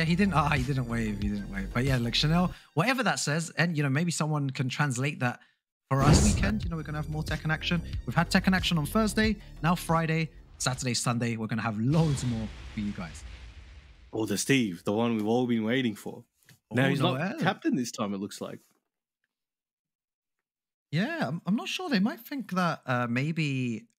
he didn't. Ah, he didn't wave. He didn't wave. But yeah, like Chanel, whatever that says, and you know, maybe someone can translate that for us. Weekend, you know, we're gonna have more Tekken action. We've had Tekken action on Thursday, now Friday, Saturday, Sunday. We're gonna have loads more for you guys. Oh, the Steve, the one we've all been waiting for. Now he's not Noel. captain this time. It looks like. Yeah, I'm not sure. They might think that maybe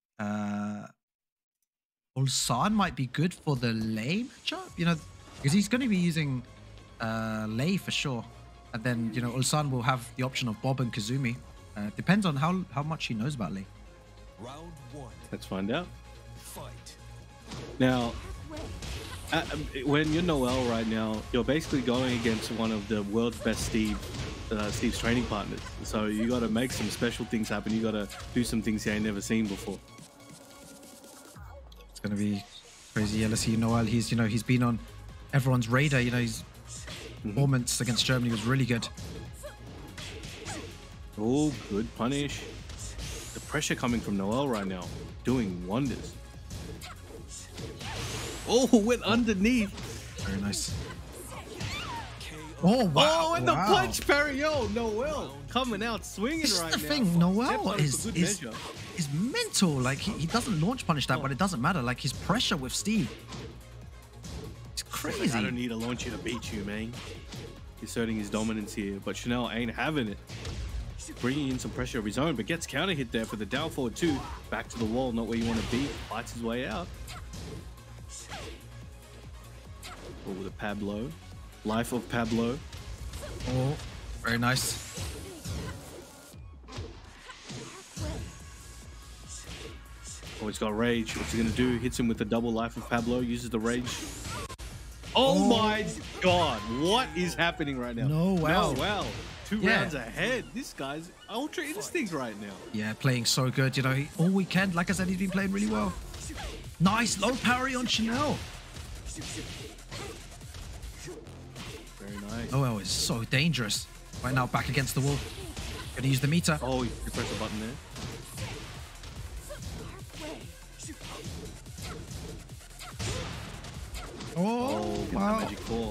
Ulsan might be good for the Lei matchup, you know, because he's going to be using Lei for sure. And then, you know, Ulsan will have the option of Bob and Kazumi. Depends on how much he knows about Lei. Round one. Let's find out. Fight. Now, when you're Noel right now, you're basically going against one of the world's best Steve's training partners. So you got to make some special things happen. You got to do some things you ain't never seen before. It's going to be crazy. Yeah, let's see Noel. He's, you know, he's been on everyone's radar. You know, his performance against Germany was really good. Oh, good punish. The pressure coming from Noel right now, doing wonders. Oh, went underneath. Very nice. Oh, wow. Oh, and the punch parry. Yo, Noel coming out swinging This right is the now. thing, Noel is is mental. Like, he doesn't launch punish that, but it doesn't matter. Like, his pressure with Steve. It's crazy. I don't need a launcher to beat you, man. He's asserting his dominance here, but Chanel ain't having it. Bringing in some pressure of his own, but gets counter hit there for the down forward too. Back to the wall, not where you want to be. Fights his way out. Oh, the Pablo. Life of Pablo. Oh, very nice. Oh, he's got rage. What's he gonna do? Hits him with the double life of Pablo. Uses the rage. Oh, my God! What is happening right now? Noel. Noel. Two rounds ahead. This guy's ultra instinct right now. Yeah, playing so good. You know, all weekend, like I said, he's been playing really well. Nice low parry on Chanel. Very nice. Noel is so dangerous. Right now, back against the wall. Gonna use the meter. Oh, you press the button there. Oh, get wow. that magic four.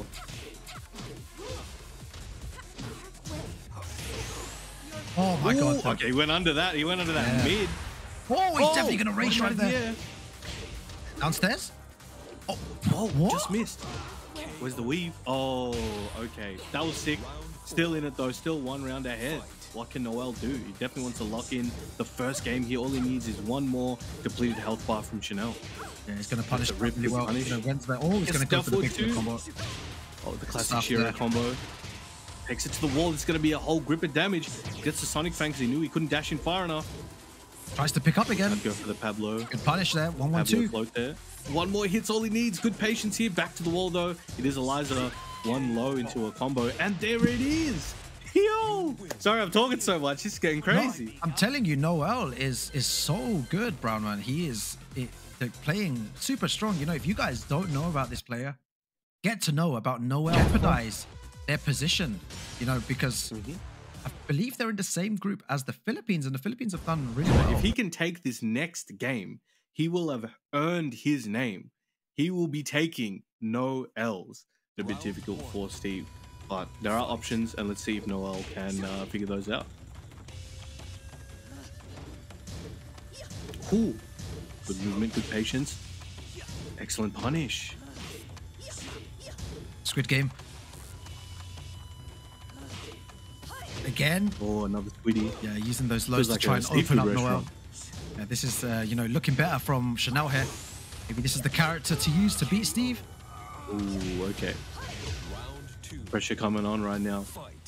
Oh my God. Okay, he went under that. He went under that mid. Oh, he's definitely gonna race right there. Yeah. Downstairs? Oh, What? Just missed. Where's the weave? Oh, okay. That was sick. Still in it though. Still one round ahead. What can Noel do? He definitely wants to lock in the first game here. All he needs is one more depleted health bar from Chanel. Yeah, he's gonna punish Rip really well. punish. You know, when's that? Oh, he's gonna go for the big combo. Oh, the classic Stuff Shira there. combo. Takes it to the wall. It's going to be a whole grip of damage. Gets the Sonic Fang because he knew he couldn't dash in far enough. Tries to pick up again. I'd go for the Pablo. Good punish there. 1-1-2. Pablo float there. One more hit's all he needs. Good patience here. Back to the wall though. It is Eliza. One low into a combo. And there it is. Yo! Sorry, I'm talking so much. It's getting crazy. No, I'm telling you, Noel is so good, Brown Man. He is they're playing super strong. You know, if you guys don't know about this player, get to know about Noel. Jeopardize their position, you know, because I believe they're in the same group as the Philippines, and the Philippines have done really well. If he can take this next game, he will have earned his name. He will be taking no L's. A bit difficult for Steve, but there are options, and let's see if Noel can figure those out. Cool. Good movement, good patience. Excellent punish. Squid Game. Again. Oh, another Squiddy. Yeah, using those lows Feels to like try a and open up seafood Noel. restaurant. Yeah, this is, you know, looking better from Chanel here. Maybe this is the character to use to beat Steve. Ooh, okay. Pressure coming on right now.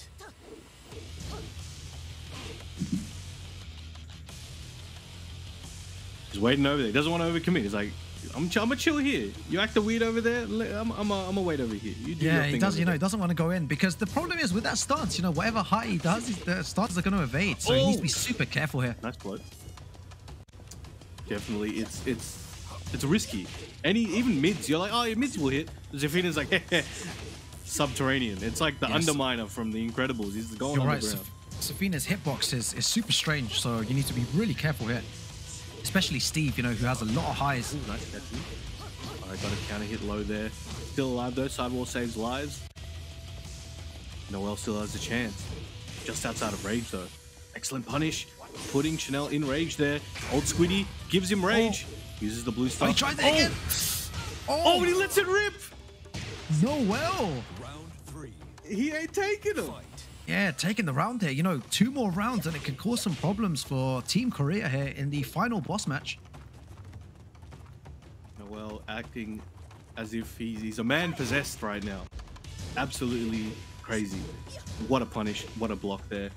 He's waiting over there. He doesn't want to overcommit. He's like, I'm gonna chill here. You act the weird over there. I'm gonna wait over here. You do your Yeah, thing he does. over You know, there. he doesn't want to go in because the problem is with that stance. You know, whatever height he does, the stances are going to evade. So he needs to be super careful here. Nice blow. Definitely, it's risky. Even mids, you're like, oh, your mids will hit. Zafina's like, subterranean. It's like the Underminer from The Incredibles. He's going You're right. underground. Safina's hitbox is super strange, so you need to be really careful here. Especially Steve, you know, who has a lot of highs. Ooh, nice catch. Alright, got a counter hit low there. Still alive though. Sidewall saves lives. Noel still has a chance. Just outside of rage though. Excellent punish. Putting Chanel in rage there. Old Squiddy gives him rage. Uses the blue Oh, stuff. he tried that again. Oh, and he lets it rip. Noel. Round 3. He ain't taking him. Fight. Yeah, taking the round here. You know, 2 more rounds and it can cause some problems for Team Korea here in the final boss match. Noel acting as if he's a man possessed right now. Absolutely crazy. What a punish. What a block there.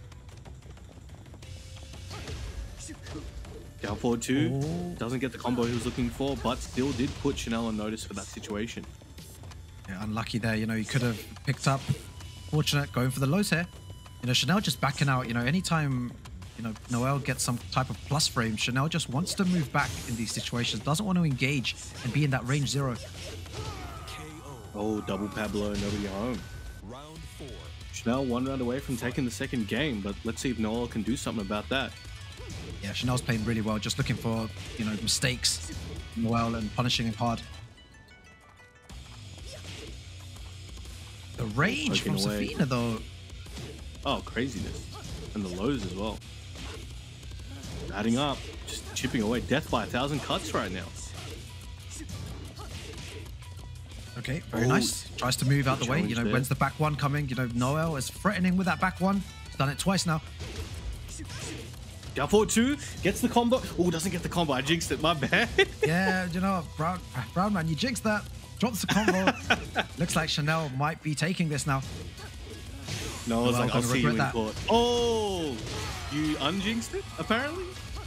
Down forward 2. Oh. Doesn't get the combo he was looking for, but still did put Chanel on notice for that situation. Yeah, unlucky there. You know, he could have picked up. Fortunate going for the lows here. You know, Chanel just backing out. You know, anytime, you know, Noel gets some type of plus frame, Chanel just wants to move back in these situations. Doesn't want to engage and be in that range 0. KO. Oh, double Pablo, nobody home. Round 4. Chanel 1 round away from taking the second game, but let's see if Noel can do something about that. Yeah, Chanel's playing really well, just looking for, you know, mistakes, Noel, and punishing him hard. The range from Poking away. Zafina, though. Oh, craziness. And the lows as well. Adding up, just chipping away. Death by 1,000 cuts right now. Okay, very Oh, nice. Tries to move out the good way. You challenge know, there. when's the back one coming? You know, Noel is threatening with that back one. He's done it twice now. Down forward 2, gets the combo. Oh, doesn't get the combo. I jinxed it, my bad. Yeah, you know, Brown man, you jinxed that. Drops the combo. Looks like Chanel might be taking this now. No, I was Well, like, I'm I'll gonna see you in regret that. court. Oh, you unjinxed it, apparently?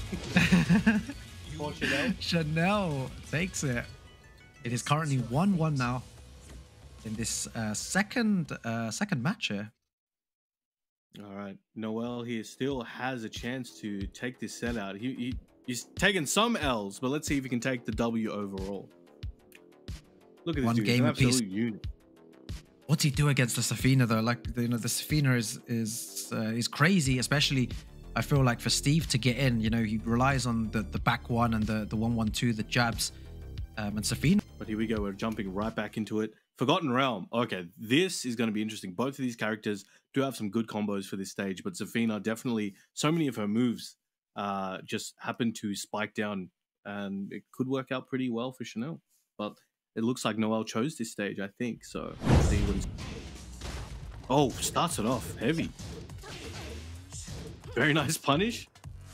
For Chanel. Chanel takes it. It is currently 1-1 now in this second match here. All right, Noel here still has a chance to take this set out. He's taken some L's, but let's see if he can take the W overall. Look at this One dude, he's game an apiece. absolute unit. What's he do against the Zafina though? Like, you know, the Zafina is crazy, especially I feel like for Steve to get in. You know, he relies on the back one and the 1-1-2, the jabs, and Zafina. But here we go, we're jumping right back into it. Forgotten Realm. Okay, this is going to be interesting. Both of these characters do have some good combos for this stage, but Zafina definitely, so many of her moves just happen to spike down, and it could work out pretty well for Chanel. But it looks like Noel chose this stage, I think. So let's see what he's... Oh, starts it off heavy. Very nice punish.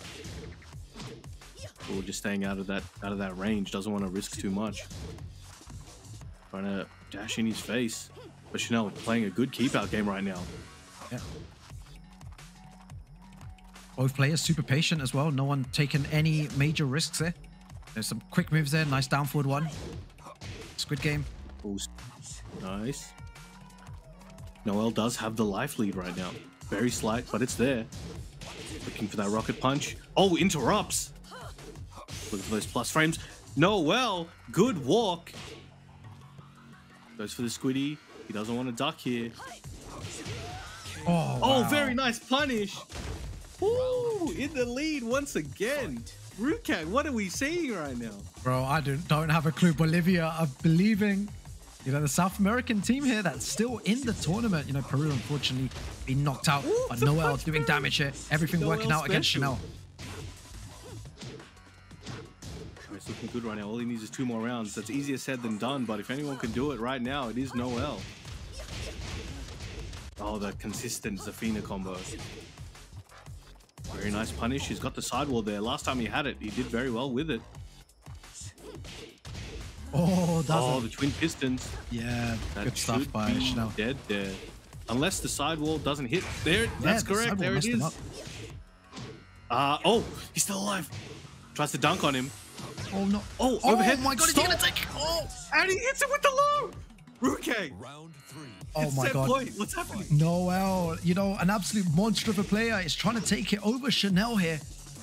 Oh, just staying out of that range. Doesn't want to risk too much. Trying to dash in his face. But Chanel playing a good keep out game right now. Yeah. Both players super patient as well. No one taking any major risks there. There's some quick moves there. Nice down forward one. Squid Game. Oh, nice. Noel does have the life lead right now. Very slight, but it's there. Looking for that rocket punch. Oh, interrupts. Looking for those plus frames. Noel, good walk. Goes for the Squiddy. He doesn't want to duck here. Oh, Oh, wow. very nice punish. Ooh, in the lead once again. Rukan, what are we seeing right now? Bro, I don't have a clue. Bolivia are believing, you know, the South American team here that's still in the tournament. You know, Peru unfortunately been knocked out, Ooh, but the Noel punch doing through. damage here. Everything Noel working out against special. Chanel. It's looking good right now. All he needs is 2 more rounds. That's easier said than done, but if anyone can do it right now, it is Noel. Oh, the consistent Zafina combo. Very nice punish. He's got the sidewall there. Last time he had it, he did very well with it. Oh, doesn't. Oh, the twin pistons. Yeah, That good stuff should by be Chanel. dead there. Unless the sidewall doesn't hit. There, that's the correct. sidewall There it messed him is. up. Oh, he's still alive. Tries to dunk on him. Oh no! Oh, overhead. my God! Is he gonna take it? Oh! And he hits it with the low. Ruke. Round 3. Oh It's my set God! point. What's happening? Noel, you know, an absolute monster of a player is trying to take it over Chanel here.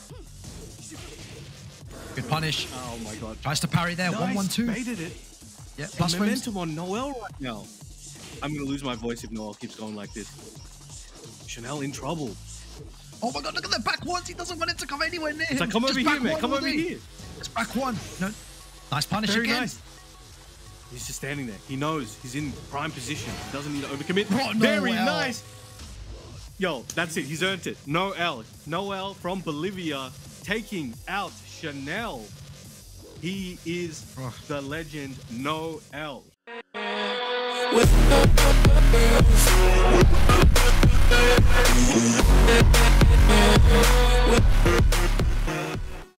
Good punish. Oh my God. Tries to parry there. Nice, 1-1-2. baited it. Yeah, plus frames. Momentum on Noel right now. I'm gonna lose my voice if Noel keeps going like this. Chanel in trouble. Oh my God! Look at the back ones. He doesn't want it to come anywhere near him. It's like, come Just over back here, man. one Come all over day. here. It's back one. No, nice punish Very again. nice. He's just standing there. He knows he's in prime position. He doesn't need to overcommit. Oh, Very Noel. nice. Yo, that's it. He's earned it. Noel. Noel from Bolivia taking out Chanel. He is the legend Noel. With